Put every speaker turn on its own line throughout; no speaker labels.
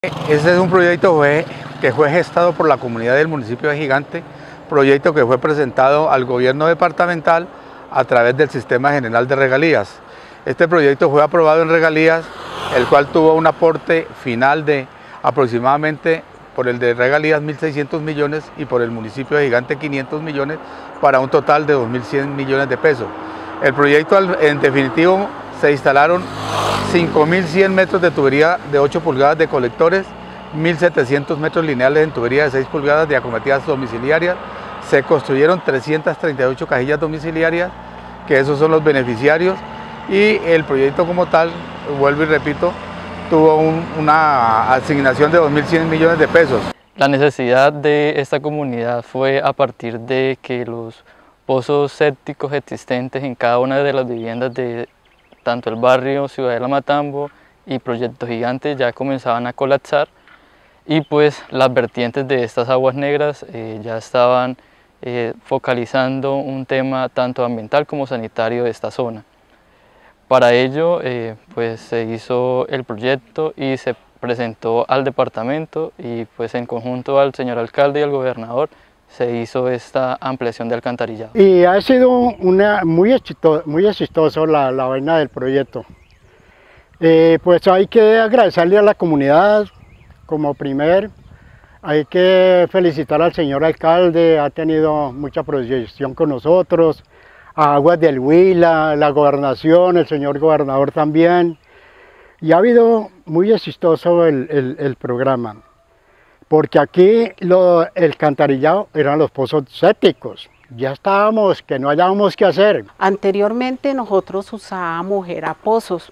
Este es un proyecto que fue gestado por la comunidad del municipio de Gigante, proyecto que fue presentado al gobierno departamental a través del Sistema General de Regalías. Este proyecto fue aprobado en regalías, el cual tuvo un aporte final de aproximadamente, por el de regalías 1.600 millones y por el municipio de Gigante 500 millones, para un total de 2.100 millones de pesos. El proyecto en definitivo se instalaron 5.100 metros de tubería de 8 pulgadas de colectores, 1.700 metros lineales en tubería de 6 pulgadas de acometidas domiciliarias, se construyeron 338 cajillas domiciliarias, que esos son los beneficiarios, y el proyecto como tal, vuelvo y repito, tuvo una asignación de 2.100 millones de pesos.
La necesidad de esta comunidad fue a partir de que los pozos sépticos existentes en cada una de las viviendas de tanto el barrio Ciudadela Matambo y Proyecto Gigante ya comenzaban a colapsar, y pues las vertientes de estas aguas negras ya estaban focalizando un tema tanto ambiental como sanitario de esta zona. Para ello pues se hizo el proyecto y se presentó al departamento, y pues en conjunto al señor alcalde y al gobernador se hizo esta ampliación de alcantarillado.
Y ha sido muy exitoso la vaina del proyecto. Pues hay que agradecerle a la comunidad como primer, hay que felicitar al señor alcalde, ha tenido mucha proyección con nosotros, a Aguas del Huila, la gobernación, el señor gobernador también, y ha habido muy exitoso el programa. Porque aquí el alcantarillado eran los pozos sépticos, ya estábamos que no hallábamos qué hacer.
Anteriormente nosotros usábamos pozos,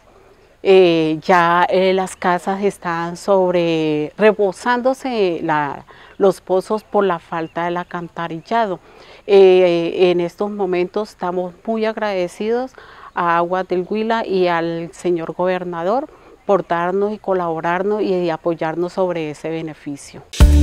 las casas estaban rebosándose los pozos por la falta del alcantarillado. En estos momentos estamos muy agradecidos a Aguas del Huila y al señor gobernador por darnos y colaborarnos y apoyarnos sobre ese beneficio.